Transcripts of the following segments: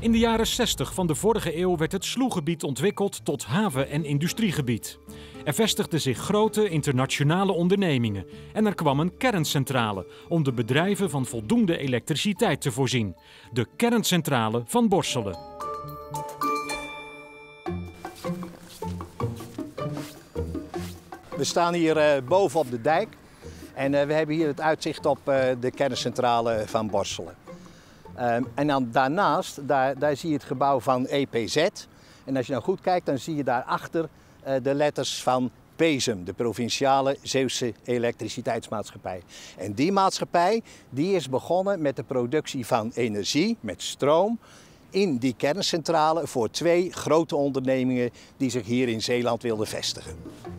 In de jaren 60 van de vorige eeuw werd het Sloegebied ontwikkeld tot haven- en industriegebied. Er vestigden zich grote internationale ondernemingen en er kwam een kerncentrale om de bedrijven van voldoende elektriciteit te voorzien. De kerncentrale van Borselen. We staan hier boven op de dijk en we hebben hier het uitzicht op de kerncentrale van Borselen. En dan daarnaast, daar zie je het gebouw van EPZ. En als je nou goed kijkt, dan zie je daarachter de letters van PEZEM, de Provinciale Zeeuwse Elektriciteitsmaatschappij. En die maatschappij die is begonnen met de productie van energie, met stroom, in die kerncentrale voor 2 grote ondernemingen die zich hier in Zeeland wilden vestigen.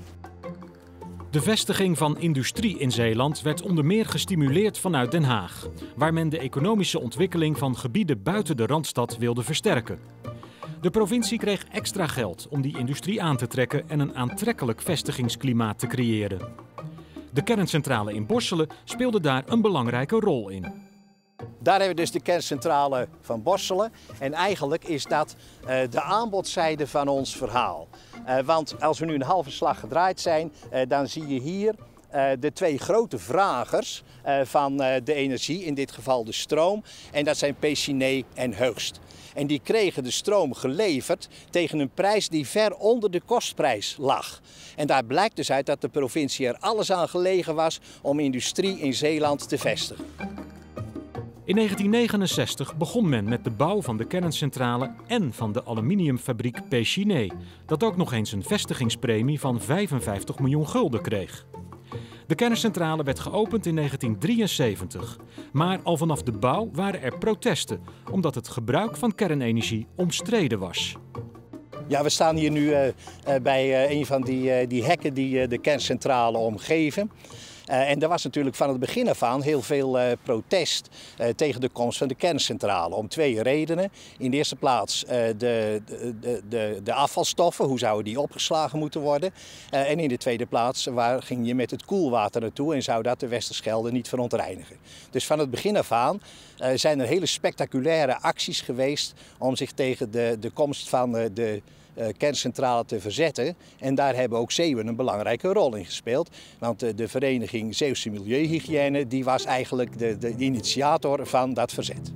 De vestiging van industrie in Zeeland werd onder meer gestimuleerd vanuit Den Haag, waar men de economische ontwikkeling van gebieden buiten de Randstad wilde versterken. De provincie kreeg extra geld om die industrie aan te trekken en een aantrekkelijk vestigingsklimaat te creëren. De kerncentrale in Borselen speelde daar een belangrijke rol in. Daar hebben we dus de kerncentrale van Borselen en eigenlijk is dat de aanbodzijde van ons verhaal. Want als we nu een halve slag gedraaid zijn, dan zie je hier de 2 grote vragers van de energie, in dit geval de stroom. En dat zijn Pechiney en Heugst. En die kregen de stroom geleverd tegen een prijs die ver onder de kostprijs lag. En daar blijkt dus uit dat de provincie er alles aan gelegen was om industrie in Zeeland te vestigen. In 1969 begon men met de bouw van de kerncentrale en van de aluminiumfabriek Pechiney, dat ook nog eens een vestigingspremie van 55 miljoen gulden kreeg. De kerncentrale werd geopend in 1973, maar al vanaf de bouw waren er protesten, omdat het gebruik van kernenergie omstreden was. Ja, we staan hier nu bij een van die hekken die de kerncentrale omgeven. En er was natuurlijk van het begin af aan heel veel protest tegen de komst van de kerncentrale. Om 2 redenen. In de eerste plaats de afvalstoffen, hoe zouden die opgeslagen moeten worden. En in de tweede plaats, waar ging je met het koelwater naartoe en zou dat de Westerschelde niet verontreinigen. Dus van het begin af aan zijn er hele spectaculaire acties geweest om zich tegen de komst van de kerncentrale te verzetten. En daar hebben ook Zeeuwen een belangrijke rol in gespeeld. Want de vereniging Zeeuwse Milieuhygiëne die was eigenlijk de initiator van dat verzet.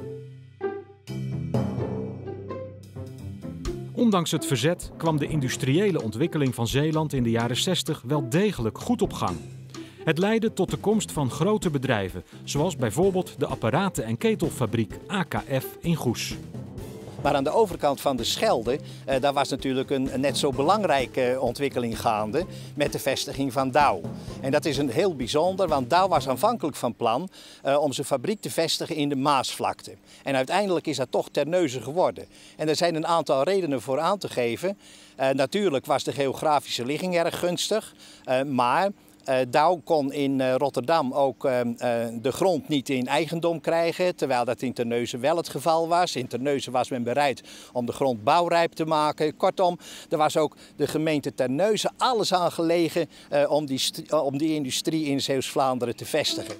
Ondanks het verzet kwam de industriële ontwikkeling van Zeeland in de jaren 60 wel degelijk goed op gang. Het leidde tot de komst van grote bedrijven, zoals bijvoorbeeld de apparaten- en ketelfabriek AKF in Goes. Maar aan de overkant van de Schelde, daar was natuurlijk een net zo belangrijke ontwikkeling gaande met de vestiging van Dow. En dat is een heel bijzonder, want Dow was aanvankelijk van plan om zijn fabriek te vestigen in de Maasvlakte. En uiteindelijk is dat toch Terneuzen geworden. En er zijn een aantal redenen voor aan te geven. Natuurlijk was de geografische ligging erg gunstig, maar Dow kon in Rotterdam ook de grond niet in eigendom krijgen, terwijl dat in Terneuzen wel het geval was. In Terneuzen was men bereid om de grond bouwrijp te maken. Kortom, er was ook de gemeente Terneuzen alles aan gelegen om die industrie in Zeeuws-Vlaanderen te vestigen.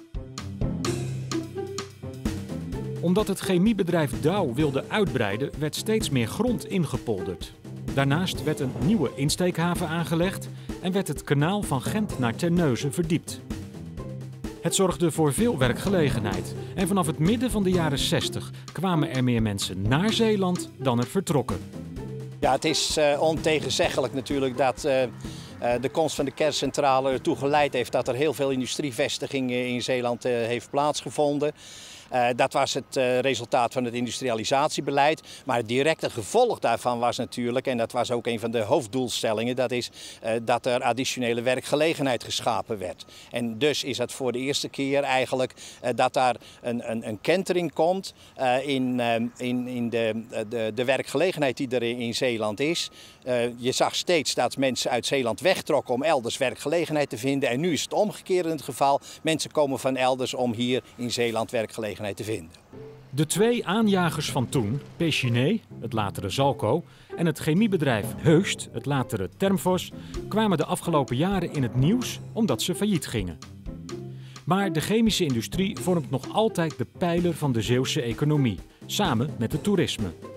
Omdat het chemiebedrijf Dow wilde uitbreiden, werd steeds meer grond ingepolderd. Daarnaast werd een nieuwe insteekhaven aangelegd en werd het kanaal van Gent naar Terneuzen verdiept. Het zorgde voor veel werkgelegenheid en vanaf het midden van de jaren 60 kwamen er meer mensen naar Zeeland dan er vertrokken. Ja, het is ontegenzeggelijk natuurlijk dat de komst van de kerncentrale ertoe geleid heeft dat er heel veel industrievestiging in Zeeland heeft plaatsgevonden. Dat was het resultaat van het industrialisatiebeleid. Maar het directe gevolg daarvan was natuurlijk, en dat was ook een van de hoofddoelstellingen, dat is dat er additionele werkgelegenheid geschapen werd. En dus is het voor de eerste keer eigenlijk dat daar een kentering komt in de werkgelegenheid die er in Zeeland is. Je zag steeds dat mensen uit Zeeland wegtrokken om elders werkgelegenheid te vinden. En nu is het omgekeerd het geval. Mensen komen van elders om hier in Zeeland werkgelegenheid te vinden. De 2 aanjagers van toen, Pechiney, het latere Zalco, en het chemiebedrijf Heugst, het latere Termfos, kwamen de afgelopen jaren in het nieuws omdat ze failliet gingen. Maar de chemische industrie vormt nog altijd de pijler van de Zeeuwse economie, samen met het toerisme.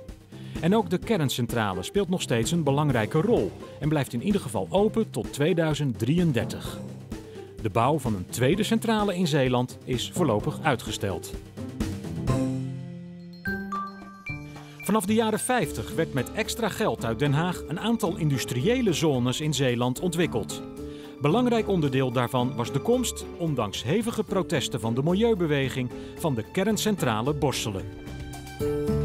En ook de kerncentrale speelt nog steeds een belangrijke rol en blijft in ieder geval open tot 2033. De bouw van een tweede centrale in Zeeland is voorlopig uitgesteld. Vanaf de jaren 50 werd met extra geld uit Den Haag een aantal industriële zones in Zeeland ontwikkeld. Belangrijk onderdeel daarvan was de komst, ondanks hevige protesten van de milieubeweging, van de kerncentrale Borselen.